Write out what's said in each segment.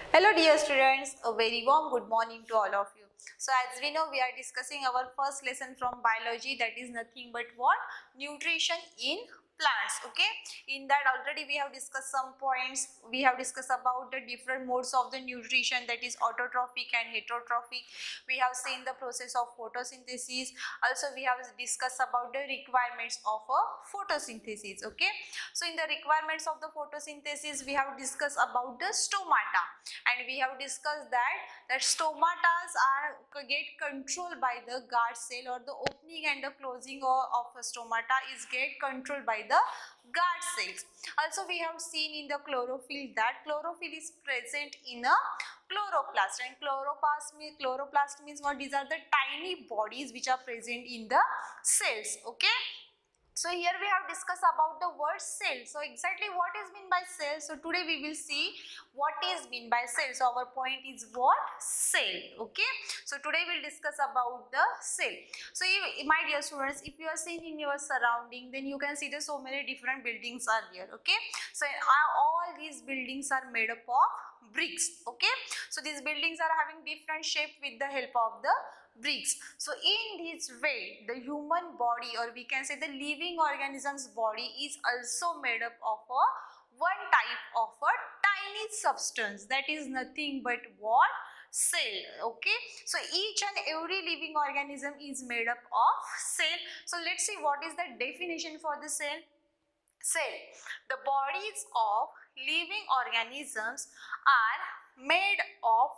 Hello dear students, a very warm good morning to all of you. So as we know, we are discussing our first lesson from biology, that is nothing but what? Nutrition in plants. Okay, in that already we have discussed some points. We have discussed about the different modes of the nutrition, that is autotrophic and heterotrophic. We have seen the process of photosynthesis. Also we have discussed about the requirements of a photosynthesis. Okay, so in the requirements of the photosynthesis we have discussed about the stomata, and we have discussed that stomatas get controlled by the guard cell, or the opening and the closing of a stomata is get controlled by the guard cells. Also we have seen in the chlorophyll that chlorophyll is present in a chloroplast, and chloroplast means what? These are the tiny bodies which are present in the cells. Okay, so here we have discussed about the word cell. So exactly what is meant by cell? So today we will see what is meant by cell. So our point is what? Cell. Okay, so today we'll discuss about the cell. So my dear students, if you are seeing in your surrounding, then you can see that so many different buildings are there. Okay, so all these buildings are made up of bricks. Okay, so these buildings are having different shape with the help of the bricks. So in this way, the human body, or we can say the living organism's body, is also made up of a one type of a tiny substance, that is nothing but what? Cell. Okay, so each and every living organism is made up of cell. So let's see what is the definition for the cell. Cell: the bodies of living organisms are made of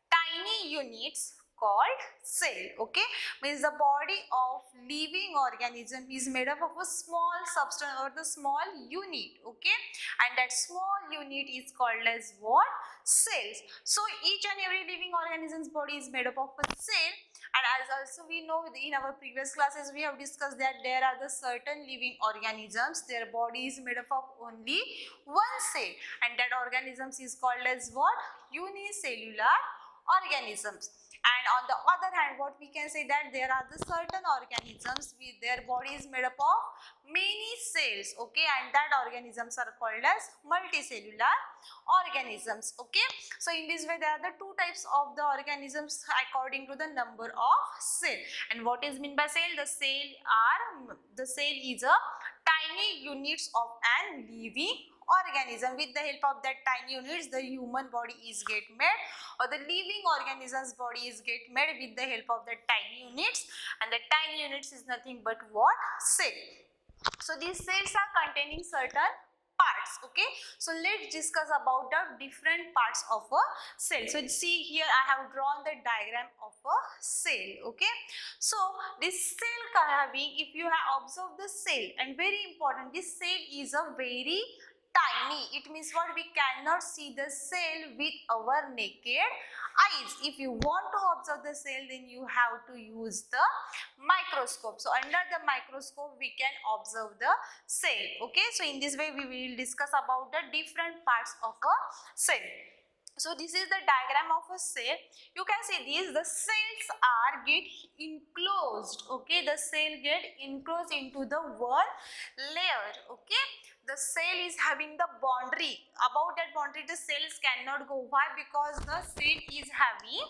tiny units called cell. Okay, means the body of living organism is made up of a small substance or the small unit. Okay, and that small unit is called as what? Cells. So each and every living organism's body is made up of a cell. And as also we know, in our previous classes we have discussed that there are the certain living organisms, their body is made up of only one cell, and that organisms is called as what? Unicellular organisms. And on the other hand, what we can say, that there are the certain organisms with their body is made up of many cells. Okay, and that organisms are called as multicellular organisms. Okay, so in this way there are the two types of the organisms according to the number of cell. And what is meant by cell? The cell is a tiny units of an living organism. With the help of that tiny units, the human body is get made, or the living organism's body is get made with the help of the tiny units, and the tiny units is nothing but what? Cell. So these cells are containing certain parts. Okay, so let's discuss about the different parts of a cell. So see here I have drawn the diagram of a cell. Okay, so this cell having, if you have observed the cell, and very important, this cell is a very tiny. It means what? We cannot see the cell with our naked eyes. If you want to observe the cell, then you have to use the microscope. So under the microscope we can observe the cell. Okay, so in this way we will discuss about the different parts of a cell. So this is the diagram of a cell. You can see these, the cells are get enclosed. Okay, the cell get enclosed into the one layer. Okay, the cell is having the boundary. Above that boundary the cells cannot go. Why? Because the cell is having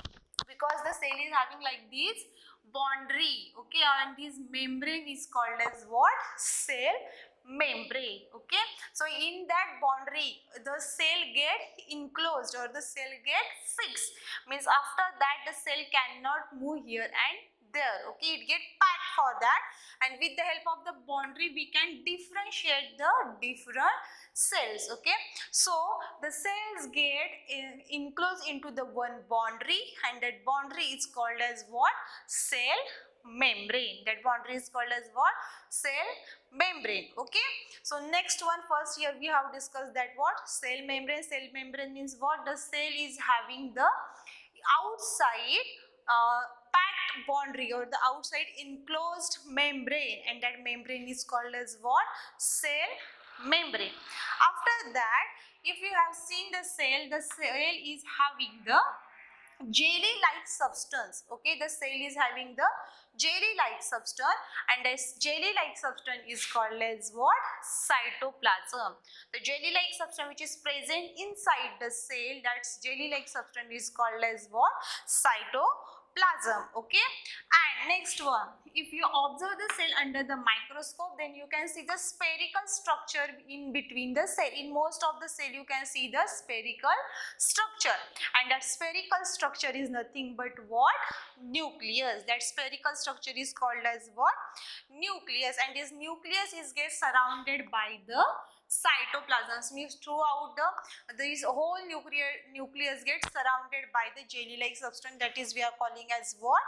like this boundary. Okay, and this membrane is called as what? Cell membrane. Okay, so in that boundary the cell get enclosed, or the cell get fixed, means after that the cell cannot move here and there. Okay, it get packed for that, and with the help of the boundary we can differentiate the different cells. Okay, so the cells get enclosed into the one boundary, and that boundary is called as what? Cell membrane. That boundary is called as what? Cell membrane. Okay, so next one, first here we have discussed that what? Cell membrane. Cell membrane means what? The cell is having the outside packed boundary, or the outside enclosed membrane, and that membrane is called as what? Cell membrane. After that, if you have seen the cell is having the jelly like substance. Okay, the cell is having the jelly-like substance, and this jelly-like substance is called as what? Cytoplasm. The jelly-like substance which is present inside the cell, that's jelly-like substance is called as what? Cytoplasm. Okay, and next one, if you observe the cell under the microscope, then you can see the spherical structure in between the cell. In most of the cell you can see the spherical structure, and that spherical structure is nothing but what? Nucleus. That spherical structure is called as what? Nucleus, and this nucleus is get surrounded by the cytoplasm. Means throughout this whole nucleus gets surrounded by the jelly-like substance, that is we are calling as what?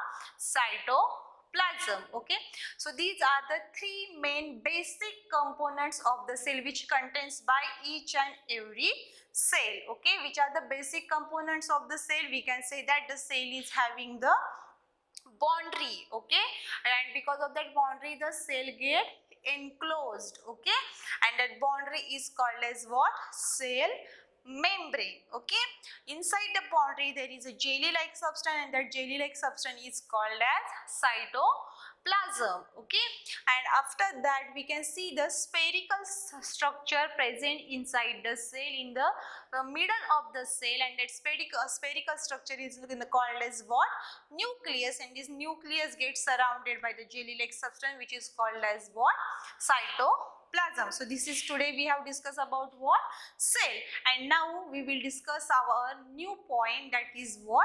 Cytoplasm. Okay, so these are the three main basic components of the cell which contains by each and every cell. Okay, which are the basic components of the cell? We can say that the cell is having the boundary. Okay, and because of that boundary the cell get enclosed. Okay, and that boundary is called as what? Cell membrane. Okay, inside the boundary there is a jelly-like substance, and that jelly-like substance is called as cytoplasm. Okay, and after that we can see the spherical structure present inside the cell in the middle of the cell, and that spherical structure is called as what? Nucleus, and this nucleus gets surrounded by the jelly-like substance which is called as what? Cytoplasm. So this is today we have discussed about what? Cell, and now we will discuss our new point, that is what?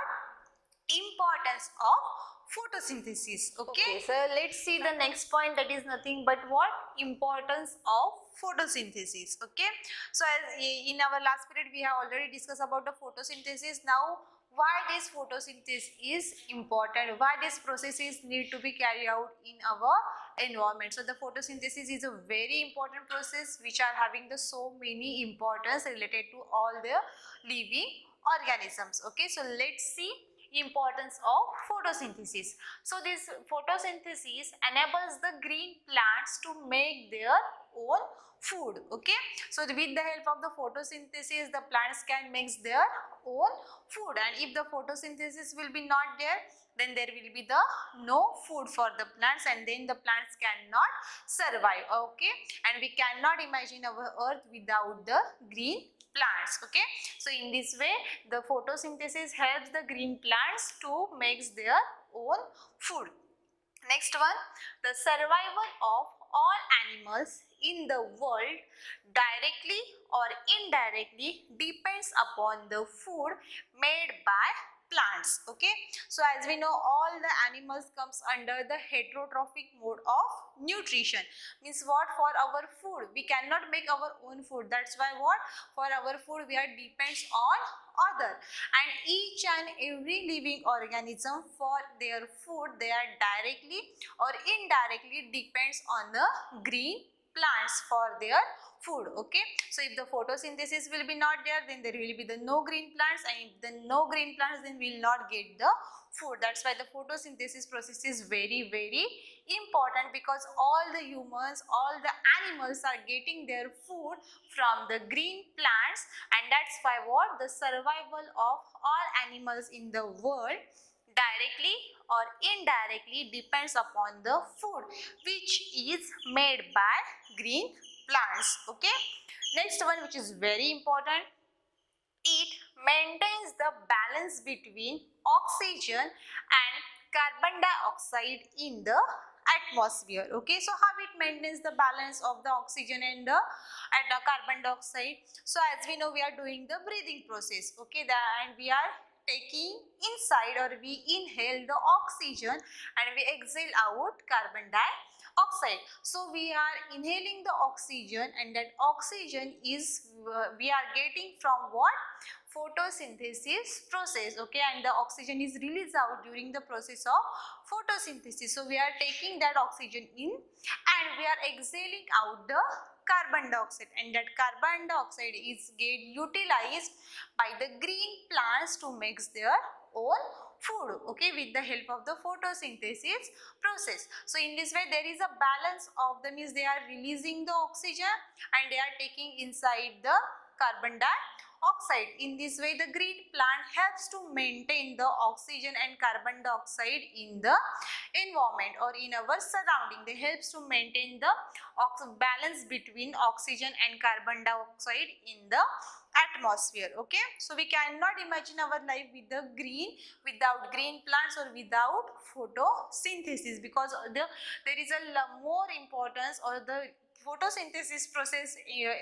Importance of photosynthesis. Okay, so let's see the next point, that is nothing but what? Importance of photosynthesis. Okay, so as in our last period we have already discussed about the photosynthesis. Now why this photosynthesis is important, why this processes need to be carried out in our environment. So the photosynthesis is a very important process which are having the so many importance related to all the living organisms. Okay, so let's see importance of photosynthesis. So this photosynthesis enables the green plants to make their own food. Okay, so with the help of the photosynthesis the plants can make their own food, and if the photosynthesis will be not there, then there will be the no food for the plants, and then the plants cannot survive. Okay, and we cannot imagine our earth without the green plants. Okay, so in this way the photosynthesis helps the green plants to make their own food. Next one, the survival of all animals in the world directly or indirectly depends upon the food made by plants. Okay, so as we know all the animals comes under the heterotrophic mode of nutrition. Means what? For our food we cannot make our own food, that's why what? For our food we are depends on other, and each and every living organism for their food they are directly or indirectly depends on the green plants for their food. Okay, so if the photosynthesis will be not there, then there will be the no green plants, and if the no green plants, then we will not get the food. That's why the photosynthesis process is very important, because all the humans, all the animals are getting their food from the green plants, and that's why what? The survival of all animals in the world directly or indirectly depends upon the food which is made by green plants. Okay, next one which is very important, it maintains the balance between oxygen and carbon dioxide in the atmosphere. Okay, so how it maintains the balance of the oxygen and the carbon dioxide? So as we know we are doing the breathing process. Okay, and we are taking inside or we inhale the oxygen and we exhale out carbon dioxide. So we are inhaling the oxygen, and that oxygen is we are getting from what? Photosynthesis process. Okay, and the oxygen is released out during the process of photosynthesis. So we are taking that oxygen in and we are exhaling out the carbon dioxide, and that carbon dioxide is get utilized by the green plants to make their own food. Okay, with the help of the photosynthesis process. So in this way there is a balance of them, is they are releasing the oxygen and they are taking inside the carbon dioxide. oxide. In this way, the green plant helps to maintain the oxygen and carbon dioxide in the environment or in our surrounding. They helps to maintain the balance between oxygen and carbon dioxide in the atmosphere. Okay, so we cannot imagine our life without green plants or without photosynthesis, because there is a more importance, or the photosynthesis process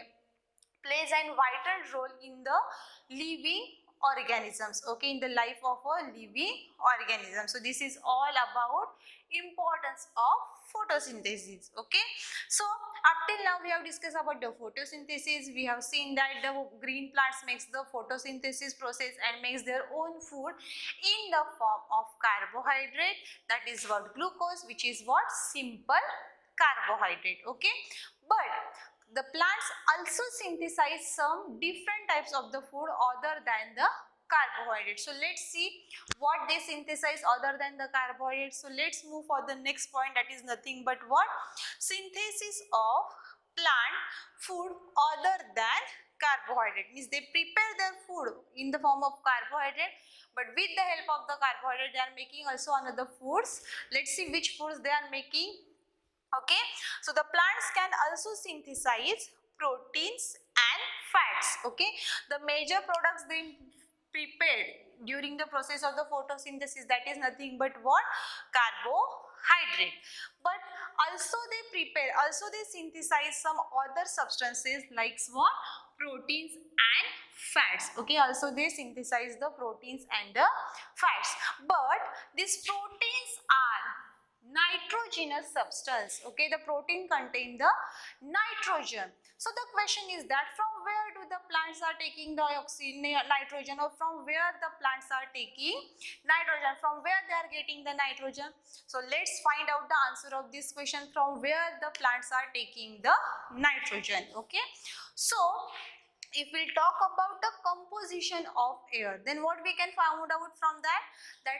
plays a vital role in the living organisms, okay, in the life of a living organism. So this is all about importance of photosynthesis. Okay, so up till now we have discussed about the photosynthesis. We have seen that the green plants makes the photosynthesis process and makes their own food in the form of carbohydrate, that is what glucose, which is what simple carbohydrate. Okay, but the plants also synthesize some different types of the food other than the carbohydrate. So let's see what they synthesize other than the carbohydrate. So let's move for the next point, that is nothing but what? Synthesis of plant food other than carbohydrate. Means they prepare their food in the form of carbohydrate, but with the help of the carbohydrate they are making also another foods. Let's see which foods they are making. Okay, so the plants can also synthesize proteins and fats. Okay, the major products they prepared during the process of the photosynthesis, that is nothing but what? Carbohydrate. But also they synthesize some other substances like what? Proteins and fats. Okay, also they synthesize the proteins and the fats, but these proteins are nitrogenous substance. Okay, the protein contain the nitrogen. So the question is that from where do the plants are taking the nitrogen, or from where the plants are taking nitrogen, from where they are getting the nitrogen? So let's find out the answer of this question, from where the plants are taking the nitrogen. Okay, so if we talk about the composition of air, then what we can find out from that? That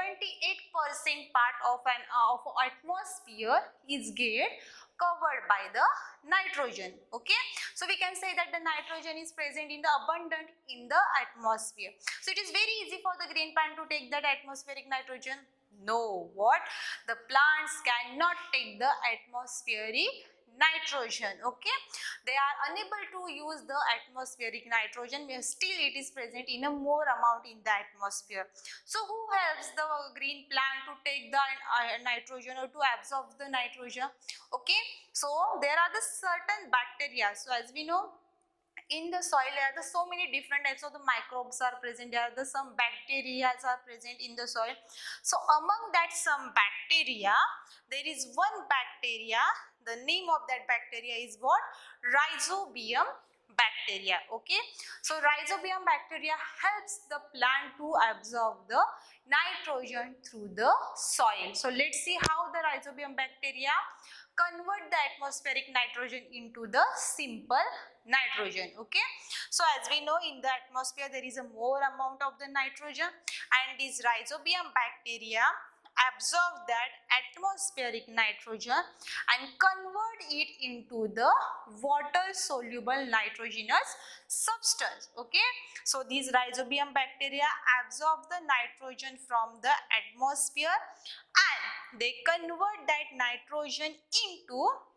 78% part of an atmosphere is get covered by the nitrogen. Okay, so we can say that the nitrogen is present in the abundant in the atmosphere. So it is very easy for the green plant to take that atmospheric nitrogen. No, what? The plants cannot take the atmospheric nitrogen. Okay, they are unable to use the atmospheric nitrogen, but still it is present in a more amount in the atmosphere. So who helps the green plant to take the nitrogen or to absorb the nitrogen? Okay, so there are the certain bacteria. So as we know, in the soil there are so many different types of the microbes are present. There are some bacteria are present in the soil. So among that some bacteria, there is one bacteria. The name of that bacteria is what? Rhizobium bacteria. Okay, so rhizobium bacteria helps the plant to absorb the nitrogen through the soil. So let's see how the rhizobium bacteria convert the atmospheric nitrogen into the simple nitrogen. Okay, so as we know, in the atmosphere there is a more amount of the nitrogen, and these rhizobium bacteria absorb that atmospheric nitrogen and convert it into the water soluble nitrogenous substance. Okay, so these rhizobium bacteria absorb the nitrogen from the atmosphere and they convert that nitrogen into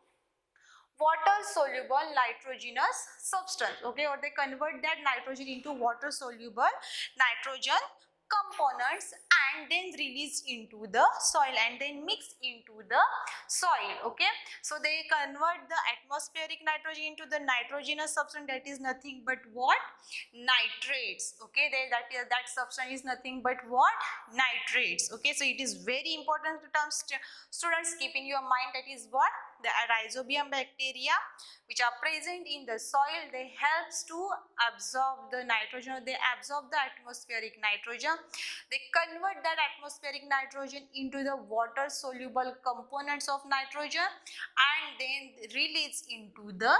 water soluble nitrogenous substance. Okay, or they convert that nitrogen into water soluble nitrogen components and then release into the soil and then mix into the soil. Okay, so they convert the atmospheric nitrogen into the nitrogenous substance, that is nothing but what? Nitrates. Okay, that substance is nothing but what? Nitrates. Okay, so it is very important term, students, keep in your mind, that is what? The rhizobium bacteria which are present in the soil, they helps to absorb the nitrogen, they absorb the atmospheric nitrogen, they convert that atmospheric nitrogen into the water soluble components of nitrogen and then release into the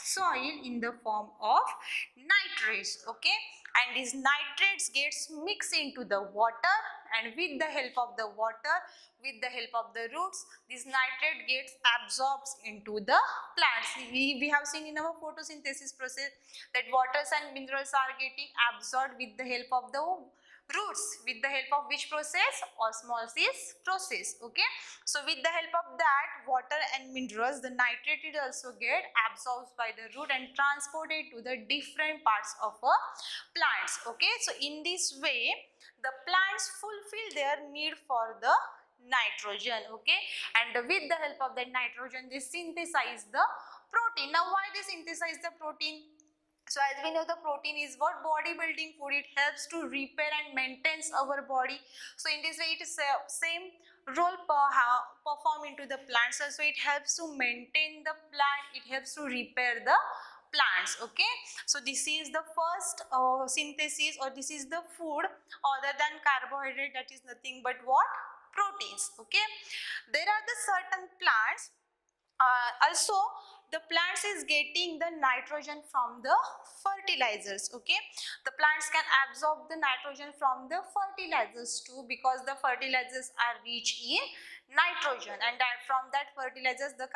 soil in the form of nitrates. Okay, and these nitrates gets mixed into the water, and with the help of the water, with the help of the roots, this nitrate gets absorbed into the plants. We have seen in our photosynthesis process that waters and minerals are getting absorbed with the help of the roots, with the help of which process? Osmosis process. Okay, so with the help of that water and minerals, the nitrate will also get absorbed by the root and transported to the different parts of a plants. Okay, so in this way the plants fulfill their need for the nitrogen. Okay, and with the help of that nitrogen they synthesize the protein. Now why they synthesize the protein? So as we know, the protein is what? Bodybuilding food. It helps to repair and maintain our body. So in this way it is same role perform into the plants. So it helps to maintain the plant, it helps to repair the plants. Okay, so this is the first synthesis, or this is the food other than carbohydrate, that is nothing but what? Proteins. Okay, there are the certain plants also the plants is getting the nitrogen from the fertilizers. Okay, the plants can absorb the nitrogen from the fertilizers too, because the fertilizers are rich in nitrogen, and that from that fertilizers the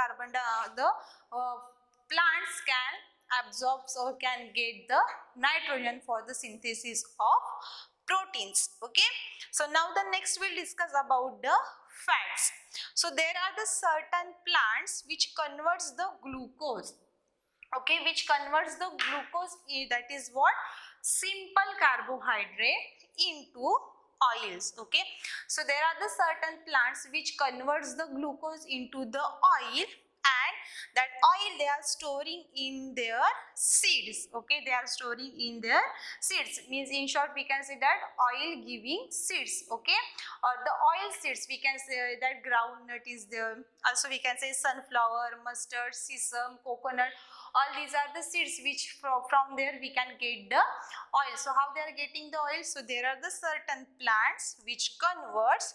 plants can absorb or can get the nitrogen for the synthesis of proteins. Okay, so now the next we'll discuss about the fats. So there are the certain plants which converts the glucose. Okay, which converts the glucose, that is what? Simple carbohydrate into oils. Okay, so there are the certain plants which converts the glucose into the oil, and that oil they are storing in their seeds. Okay, they are storing in their seeds, means in short we can say that oil giving seeds. Okay, or the oil seeds, we can say that groundnut is there, also we can say sunflower, mustard, sesame, coconut. All these are the seeds which from there we can get the oil. So how they are getting the oil? So there are the certain plants which converts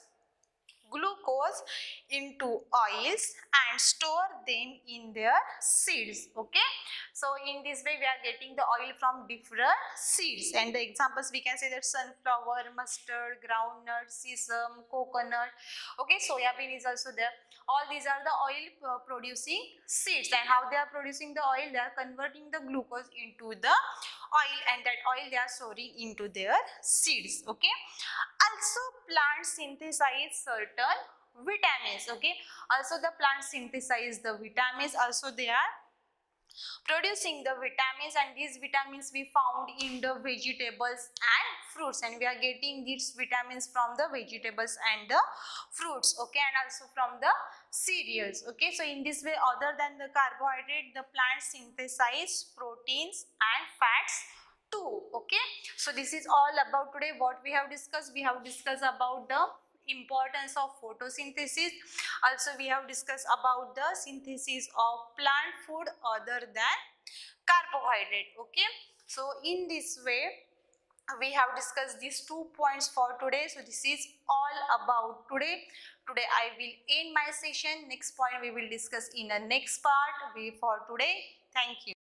glucose into oils and store them in their seeds. Okay, so in this way we are getting the oil from different seeds, and the examples we can say that sunflower, mustard, groundnut, sesame, coconut. Okay, soya bean is also there. All these are the oil producing seeds, and how they are producing the oil? They are converting the glucose into the oil, and that oil they are storing into their seeds. Okay, also plants synthesize certain vitamins. Okay, also the plants synthesize the vitamins, also they are producing the vitamins, and these vitamins we found in the vegetables and fruits, and we are getting these vitamins from the vegetables and the fruits. Okay, and also from the cereals. Okay, so in this way, other than the carbohydrate, the plants synthesize proteins and fats too. Okay, so this is all about today what we have discussed. We have discussed about the importance of photosynthesis. Also we have discussed about the synthesis of plant food other than carbohydrate. Okay, so in this way we have discussed these 2 points for today. So this is all about today. I will end my session. Next point we will discuss in the next part. For today, thank you.